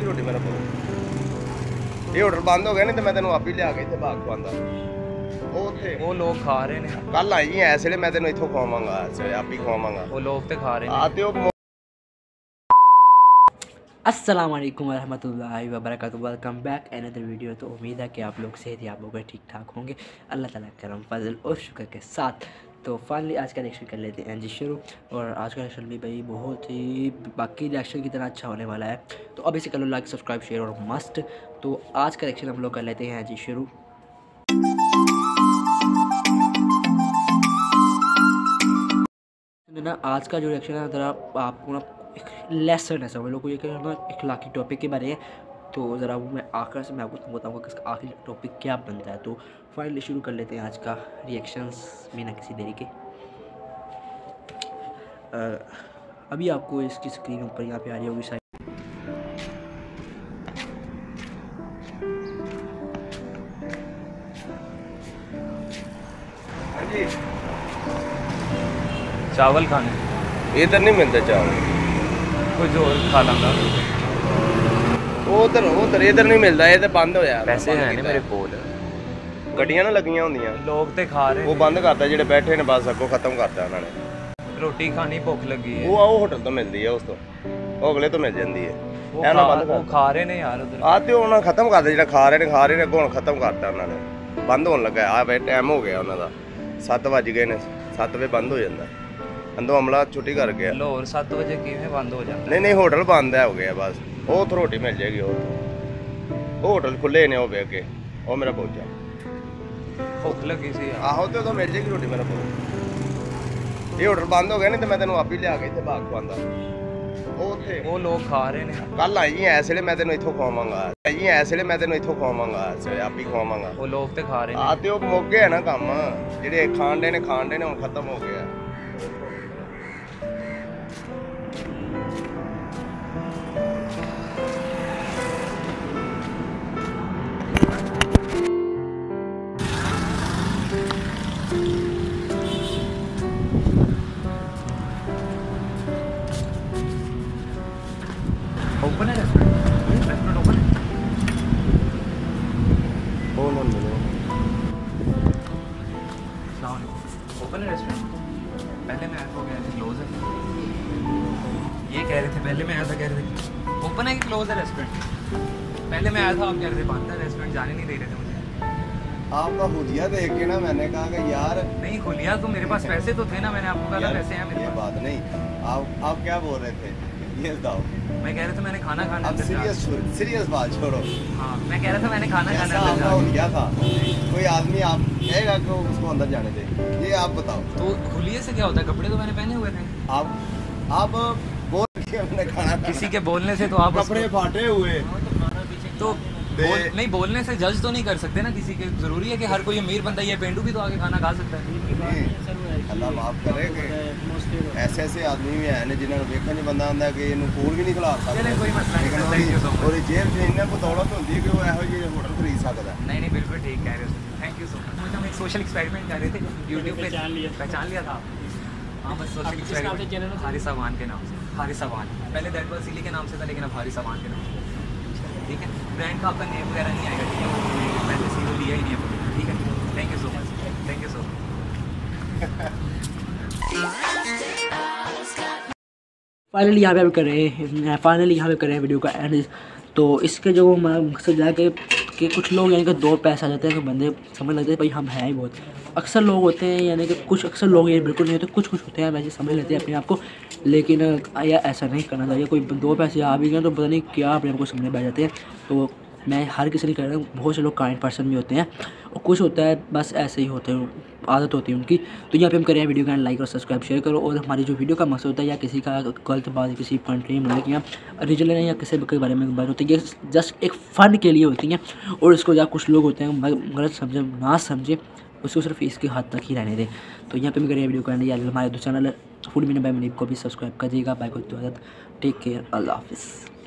रोटी मेरा पुल ये होटल बंद हो गया नहीं तो मैं तेन आप ही लिया के इतने बाग खुआंदा वो लोग खा रहे हैं कल आई है ऐसे मैं तेन इतों खुआवांगा आप ही खुआवांगा वो लोग तो खा रहे हैं अस्सलाम वालेकुम वरहमतुल्लाहि वबरकातुहू। Welcome back another video. तो उम्मीद है कि आप लोग सेहत आप लोग ठीक ठाक होंगे अल्लाह ताला का करम फजल और शुक्र के साथ। तो फाइनली आज का रिएक्शन कर लेते हैं जी शुरू। और आज का रिएक्शन भी भाई बहुत ही बाकी रिएक्शन की तरह अच्छा होने वाला है। तो अभी से कर लो लाइक सब्सक्राइब शेयर और मस्ट। तो आज का रिएक्शन हम लोग कर लेते हैं जी शुरू। ना आज का जो रिएक्शन है ज़रा आपको ना एक लेसन है समझ लो, कोई एक ना इखलाकी टॉपिक के बारे में। तो ज़रा वो मैं आखिर से मैं आपको बताऊँगा कि इसका आखिरी टॉपिक क्या बनता है। तो फाइनली शुरू कर लेते हैं आज का रिएक्शंस बिना किसी देरी के। अभी आपको इसकी स्क्रीन ऊपर यहाँ पे आ रही होगी शायद। चावल खाने इधर नहीं मिलते चावल, कुछ और खा लांगा। उधर इधर नहीं मिलता, ये तो बंद होया। पैसे हैं नहीं मेरे कोल, गड्डियां ना लगियां होंदियां लोग तो खा रहे वो बंद करता जेडे बैठे ने बस अगो खत्म करता उन्होंने। रोटी खानी भुख लगी है वो आओ होटल तो मिलती है, उस तो अगले तो मिल जाती है। वो खा रहे ने यार उधर आते उन्होंने खत्म कर दिया, खा रहे ने अगों खत्म करता उन्होंने, बंद होने लगा। आ वे टाइम हो गया उन्होंने 7 बज गए ने, 7 बजे बंद हो जाता। अंदो अमला छुट्टी कर गया। लाहौर 7 बजे किवें बंद हो जाता? नहीं होटल बंद है हो गया बस। वो तो रोटी मिल जाएगी, वो होटल खुले ने हो गए अगे। वो मेरा पहुंचा भुख लगी सी आहो तो मिल जाएगी रोटी मेरा पहुंच। ये होटल बंद हो गया नहीं तो मैं तेन आप ही लिया के इतने बाग खुआंदा। वो लोग खा रहे हैं कल आई है ऐसे मैं तेन इतों खुआवांगा, ऐसे मैं तेन इतों खुआवांगा आप ही खुआवांगा। वो लोग तो खा रहे हैं आते वो मुक गए ना काम जेडे खान डे ने हम खत्म हो गया। ओपन है रेस्टोरेंट ओपन है। ओपन है रेस्टोरेंट। पहले मैं आया तो कह रहे थे क्लोज है, ये कह रहे थे पहले मैं आया था कह रहे थे ओपन है कि क्लोज है रेस्टोरेंट। पहले मैं आया था आप कह रहे थे बंद है रेस्टोरेंट, जाने नहीं दे रहे थे मुझे। आपका हुलिया देख के ना मैंने कहा कि यार नहीं हुलिया तो मेरे पास पैसे तो थे ना, मैंने आपको कहा था पैसे हैं मेरे ये पास। बात नहीं, आप क्या बोल रहे थे ये बताओ। मैं कह रहा था मैंने खाना खाना अब सीरियस बात छोड़ो। हाँ मैं कह रहा था मैंने खाना खाना आपका हुलिया था, कोई आदमी आप कहेगा कि उसको अंदर जाने दे, ये आप बताओ। तो हुलिये से क्या होता है? कपड़े तो मैंने पहने हुए थे। आप बोल के हमने खाना किसी के बोलने से तो आप कपड़े फाटे हुए तो नहीं बोलने से जज तो नहीं कर सकते ना किसी के। जरूरी है कि हर कोई अमीर बंदा ये पेंडू भी तो आगे खाना खा सकता है। अल्लाह माफ करे कि ऐसे आदमी भी है जिन्होंने देखा नहीं बंदा आंदा कि इन्हों कोल भी नहीं खिला सकता। कोई मसला नहीं, थैंक यू सो मच। और जेब से इन्ना को दौलत होती है कि वो ऐसा ये होटल खरीद सकता है। नहीं बिल्कुल ठीक कह रहे हो, थैंक यू सो मच। हम एक सोशल एक्सपेरिमेंट कर रहे थे यूट्यूब पे, पहचान लिया था। हाँ बस सोशल एक्सपेरिमेंट हारिस सामान के नाम से। हारिस सामान पहले दैट वाज सिली के नाम से था, लेकिन अब हारिस सामान के नाम से। ठीक है, ब्रांड का आपका नेम वगैरह नहीं आएगा, ठीक है? मैंने सीओ लिया ही नहीं है, ठीक है? Thank you so much, thank you so much. Finally यहाँ पे हम कर रहे हैं वीडियो का एंड। तो इसके जो मकसद है कि कुछ लोग यानी कि दो पैसे आ जाते हैं कि बंदे समझ लगते हैं भाई हम हैं ही बहुत। अक्सर लोग होते हैं यानी कि कुछ अक्सर लोग ये बिल्कुल नहीं होते, कुछ होते हैं वैसे समझ लेते हैं अपने आप को। लेकिन या ऐसा नहीं करना चाहिए। कोई 2 पैसे आ भी गए तो पता नहीं क्या अपने आप को समझने बैठ जाते हैं। तो मैं हर किसी नहीं कह रहा हूँ, बहुत से लोग काइंड पर्सन भी होते हैं और कुछ होता है बस ऐसे ही होते हैं, आदत होती है उनकी। तो यहाँ पे हम करें वीडियो का लाइक और सब्सक्राइब शेयर करो। और हमारी जो वीडियो का मकसद होता है या किसी का गलत बात किसी कंट्री मुल्क या रीजन या किसी के बारे में बात होती है, ये जस्ट एक फ़न के लिए होती हैं। और इसको या कुछ लोग होते हैं गलत समझे ना समझे, उसको सिर्फ इसके हद तक ही रहने दें। तो यहाँ पे हम करें वीडियो का हमारे दो चैनल फूड मीना बाय मनीप को भी सब्सक्राइब कर दीजिएगा। बाय को टेक केयर, अल्लाह हाफिज़।